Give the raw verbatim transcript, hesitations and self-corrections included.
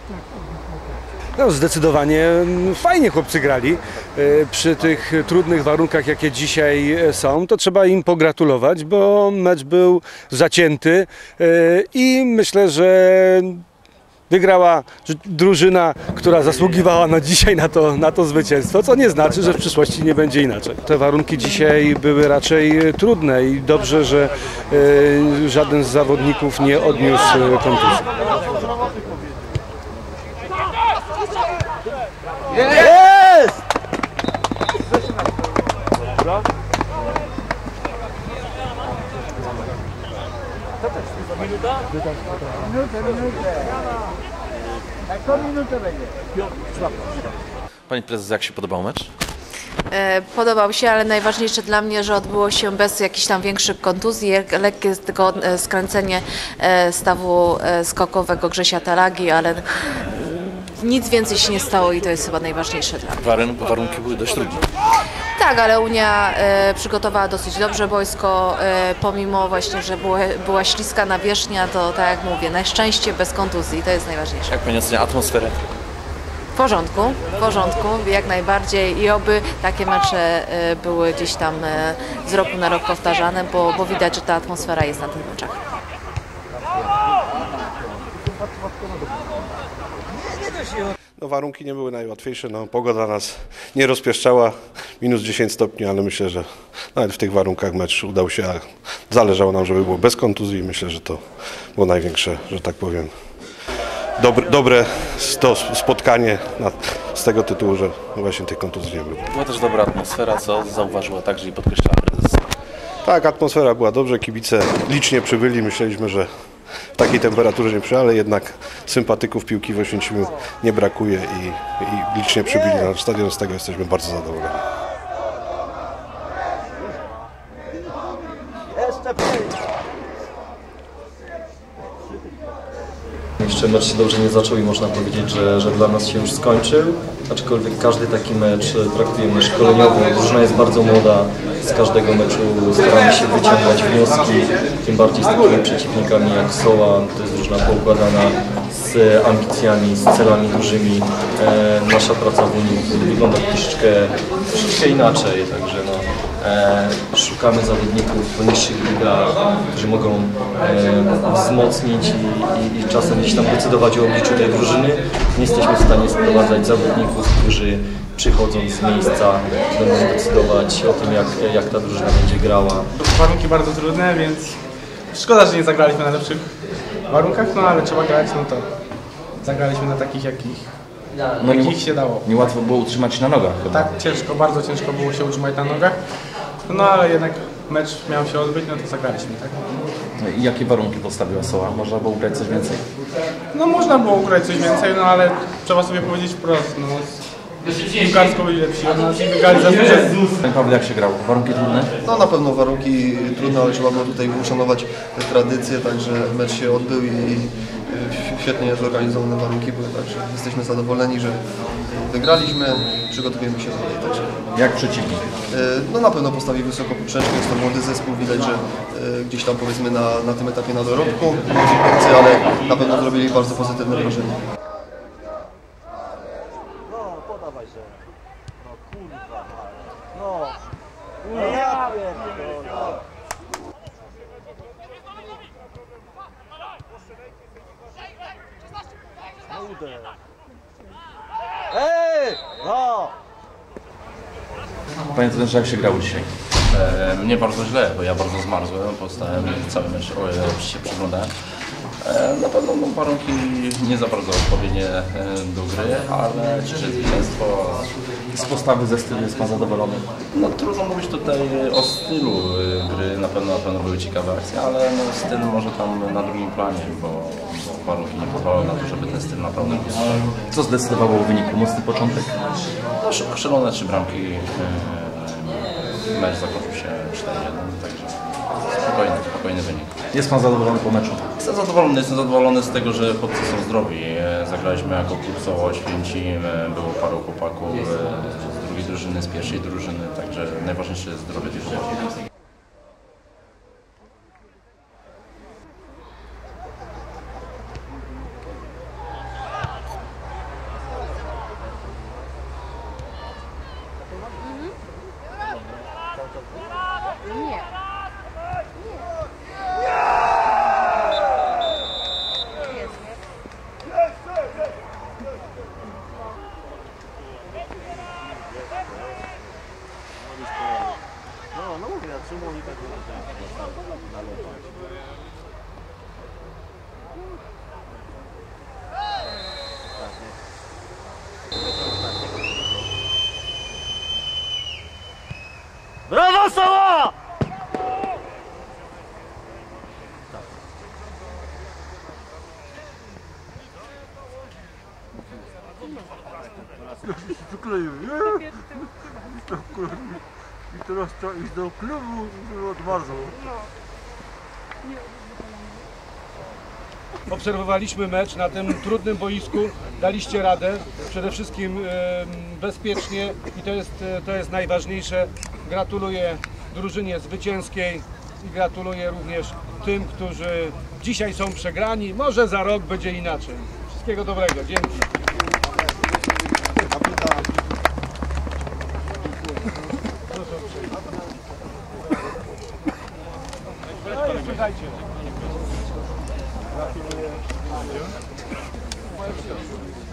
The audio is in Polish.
No, zdecydowanie fajnie chłopcy grali. Przy tych trudnych warunkach, jakie dzisiaj są, to trzeba im pogratulować, bo mecz był zacięty i myślę, że wygrała drużyna, która zasługiwała na dzisiaj na to, na to zwycięstwo, co nie znaczy, że w przyszłości nie będzie inaczej. Te warunki dzisiaj były raczej trudne i dobrze, że żaden z zawodników nie odniósł kontuzji. Jest! Minuta? Minutę, minutę. Jaką minutę będzie? Pani prezes, jak się podobał mecz? Podobał się, ale najważniejsze dla mnie, że odbyło się bez jakichś tam większych kontuzji, lekkie tylko skręcenie stawu skokowego Grzesia Talagi, ale nic więcej się nie stało i to jest chyba najważniejsze dla mnie. Warunki były dość trudne. Tak, ale Unia e, przygotowała dosyć dobrze boisko, e, pomimo właśnie, że była, była śliska nawierzchnia, to tak jak mówię, na szczęście bez kontuzji, to jest najważniejsze. Jak pani ocenia atmosferę? W porządku, w porządku, jak najbardziej i oby takie mecze e, były gdzieś tam e, z roku na rok powtarzane, bo, bo widać, że ta atmosfera jest na tych meczach. No, warunki nie były najłatwiejsze, no, pogoda nas nie rozpieszczała, minus dziesięć stopni, ale myślę, że nawet w tych warunkach mecz udał się, a zależało nam, żeby było bez kontuzji i myślę, że to było największe, że tak powiem, dobre, dobre to spotkanie na, z tego tytułu, że właśnie tych kontuzji nie było. Była też dobra atmosfera, co zauważyła także i podkreślała prezes. Tak, atmosfera była dobrze, kibice licznie przybyli, myśleliśmy, że w takiej temperaturze nie przy, ale jednak sympatyków piłki w Oświęcimiu nie brakuje i, i licznie przybyli na nasz stadion, z tego jesteśmy bardzo zadowoleni. Jeszcze mecz się dobrze nie zaczął i można powiedzieć, że, że dla nas się już skończył, aczkolwiek każdy taki mecz traktujemy szkoleniowo. Drużyna jest bardzo młoda, z każdego meczu staramy się wyciągać wnioski, tym bardziej z takimi przeciwnikami jak Soła. To jest drużyna poukładana z ambicjami, z celami dużymi. E, nasza praca w Unii wygląda troszeczkę, troszeczkę inaczej, także no, e, szukamy zawodników w niższych ligach, którzy mogą e, wzmocnić i, i, i czasem gdzieś tam decydować o obliczu tej drużyny. Nie jesteśmy w stanie sprowadzać zawodników, którzy przychodząc z miejsca będą decydować o tym, jak, jak ta drużyna będzie grała. Warunki bardzo trudne, więc szkoda, że nie zagraliśmy na lepszych warunkach, no ale trzeba grać, no to zagraliśmy na takich, jakich, no jakich nie, się dało. Niełatwo było utrzymać się na nogach chyba. Tak, ciężko, bardzo ciężko było się utrzymać na nogach, no ale jednak mecz miał się odbyć, no to zagraliśmy, tak? I jakie warunki postawiła Soła? Można było ugrać coś więcej? No można było ugrać coś więcej, no ale trzeba sobie powiedzieć wprost, no piłkarsko byli lepsi od nas i wygrali za dużo. Panie Pawle, jak się grało? Warunki trudne? No na pewno warunki trudne, ale trzeba było tutaj uszanować tradycję, także mecz się odbył i świetnie zorganizowane warunki były, także jesteśmy zadowoleni, że wygraliśmy, przygotujemy się dalej. Także. Jak przeciwnik? No na pewno postawi wysoko poprzeczkę, jest to młody zespół, widać, że gdzieś tam powiedzmy na, na tym etapie na dorobku, ale na pewno zrobili bardzo pozytywne wrażenie. Podawaj się. No kurwa. No. Ja pierdolę. Ej! No! Panie trenerze, jak się grało dzisiaj? E, mnie bardzo źle, bo ja bardzo zmarzłem, postałem cały mecz e, się przyglądałem. E, na pewno no, warunki nie za bardzo odpowiednie e, do gry, ale cieszę zwycięstwo. Z postawy ze stylu jest Pan zadowolony? No trudno mówić tutaj o stylu gry, na pewno, na pewno były ciekawe akcje, ale no, styl może tam na drugim planie, bo, bo warunki nie pozwalały na to, żeby ten styl naprawdę był. Co zdecydowało o wyniku? Mocny początek? No szybko strzelone trzy bramki, e, mecz zakończył się cztery jeden, także spokojny, spokojny wynik. Jest Pan zadowolony po meczu? Jestem zadowolony, jestem zadowolony z tego, że chłopcy są zdrowi. Zagraliśmy jako klub Soła Oświęcim, było paru chłopaków z drugiej drużyny, z pierwszej drużyny, także najważniejsze jest zdrowie tych ludzi. Brawo, Soła! I teraz trzeba iść do klubu, żeby odmarzał. Obserwowaliśmy mecz na tym trudnym boisku, daliście radę, przede wszystkim e, bezpiecznie i to jest, to jest najważniejsze. Gratuluję drużynie zwycięskiej i gratuluję również tym, którzy dzisiaj są przegrani. Może za rok będzie inaczej. Wszystkiego dobrego, dzięki. Czekajcie. Gratuluję.